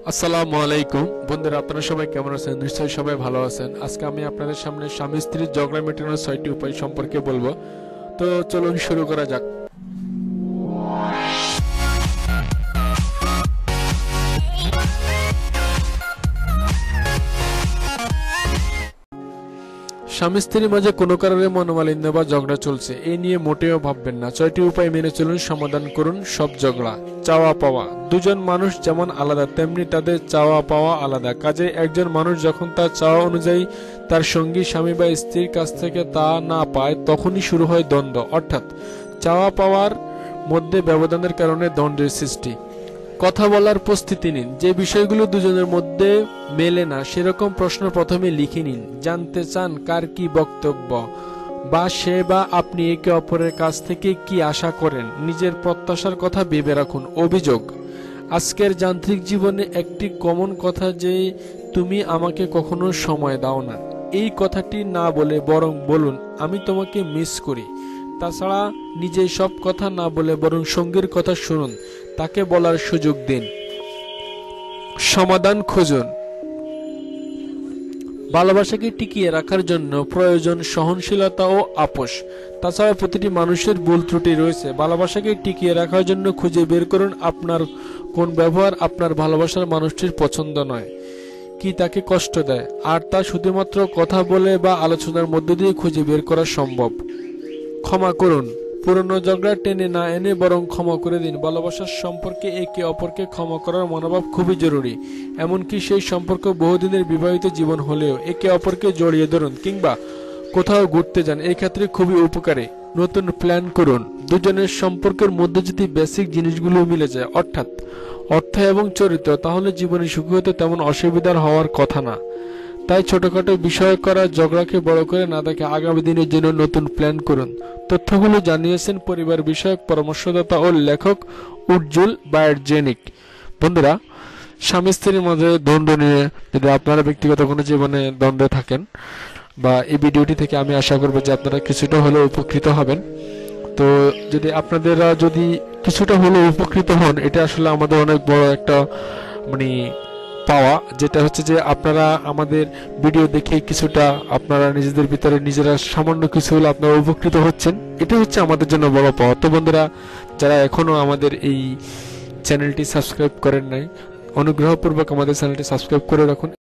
আসসালামু আলাইকুম বন্ধুরা, আপনারা সবাই কেমন আছেন? নিশ্চয়ই সবাই ভালো আছেন। আজকে আমি আপনাদের সামনে স্বামী স্ত্রীর ঝগড়া মেটানোর 6টি উপায় সম্পর্কে বলবো। তো চলুন শুরু করা যাক। স্বামী স্ত্রীর মাঝে কোনো কারণে মনোমালিন্য বা ঝগড়া চলছে, এই নিয়ে মোটেও ভাববেন না। 6টি উপায় মেনে চলুন, সমাধান করুন সব ঝগড়া। চাওয়া পাওয়া, দুজন মানুষ যেমন আলাদা তেমনি তাদের চাওয়া পাওয়া আলাদা। কাজে একজন মানুষ যখন তার চাওয়া অনুযায়ী তার সঙ্গী স্বামী বা স্ত্রীর কাছ থেকে তা না পায়, তখনই শুরু হয় দ্বন্দ্ব, অর্থাৎ চাওয়া পাওয়ার মধ্যে ব্যবধানের কারণে দ্বন্দ্বের সৃষ্টি। কথা বলার প্রস্তুতি নিন। যে বিষয়গুলো দুজনের মধ্যে মেলে না সেরকম প্রশ্ন প্রথমে লিখে নিন। জানতে চান কার কি বক্তব্য, বা সে বা আপনি একে অপরের কাছ থেকে কি আশা করেন। নিজের প্রত্যাশার কথা ভেবে রাখুন। অভিযোগ, আজকের যান্ত্রিক জীবনে একটি কমন কথা যে তুমি আমাকে কখনো সময় দাও না। এই কথাটি না বলে বরং বলুন আমি তোমাকে মিস করি। তাছাড়া নিজে সব কথা না বলে বরং সঙ্গীর কথা শুনুন, তাকে বলার সুযোগ দিন। সমাধান খুঁজুন। ভালোবাসাকে টিকিয়ে রাখার জন্য প্রয়োজন সহনশীলতা ও আপোষ। তাছাড়া প্রতিটি মানুষের ভুল ত্রুটি রয়েছে। ভালোবাসাকে টিকিয়ে রাখার জন্য খুঁজে বের করুন আপনার কোন ব্যবহার আপনার ভালোবাসার মানুষটির পছন্দ নয়, কি তাকে কষ্ট দেয়, আর তা শুধুমাত্র কথা বলে বা আলোচনার মধ্য দিয়ে খুঁজে বের করা সম্ভব। ক্ষমা করুন। পুরনো ঝগড়া টেনে না এনে বরং ক্ষমা করে দিন। ভালোবাসার সম্পর্কে একে অপরকে ক্ষমা করার মনোভাব খুবই জরুরি। এমনকি সেই সম্পর্ক বহুদিনের বিবাহিত জীবন হলেও একে অপরকে জড়িয়ে ধরুন কিংবা কোথাও ঘুরতে যান, এই ক্ষেত্রে খুবই উপকারী। নতুন প্ল্যান করুন। দুজনের সম্পর্কের মধ্যে যদি বেসিক জিনিসগুলো মিলে যায়, অর্থাৎ অর্থ এবং চরিত্র, তাহলে জীবনে সুখী হতে তেমন অসুবিধার হওয়ার কথা না। তাই ছোটখাটো বিষয় করা ঝগড়াকে বড় করে না দেখে আগামী দিনের জন্য নতুন প্ল্যান করুন। তথ্যগুলো জানিয়েছেন পরিবার বিষয়ক পরামর্শদাতা ও লেখক উজ্জ্বল বায়ারজেনিক। বন্ধুরা, স্বামী স্ত্রীর মাঝে দ্বন্দ্ব নিয়ে যদি আপনারা ব্যক্তিগত কোনো জীবনে দ্বন্দ্বে থাকেন, বা এই ভিডিওটি থেকে আমি আশা করব যে আপনারা কিছুটা হলেও উপকৃত হবেন। তো যদি আপনারা যদি কিছুটা হলেও উপকৃত হন, এটা আসলে আমাদের অনেক বড় একটা মানে পাওয়া, যেটা হচ্ছে যে আপনারা আমাদের ভিডিও দেখে কিছুটা আপনারা নিজেদের ভিতরে নিজেরা সামান্য কিছু হলে আপনারা উপকৃত হচ্ছেন, এটা হচ্ছে আমাদের জন্য বড় পাওয়া। তো বন্ধুরা, যারা এখনো আমাদের এই চ্যানেলটি সাবস্ক্রাইব করেন নাই, অনুগ্রহপূর্বক আমাদের চ্যানেলটি সাবস্ক্রাইব করে রাখুন।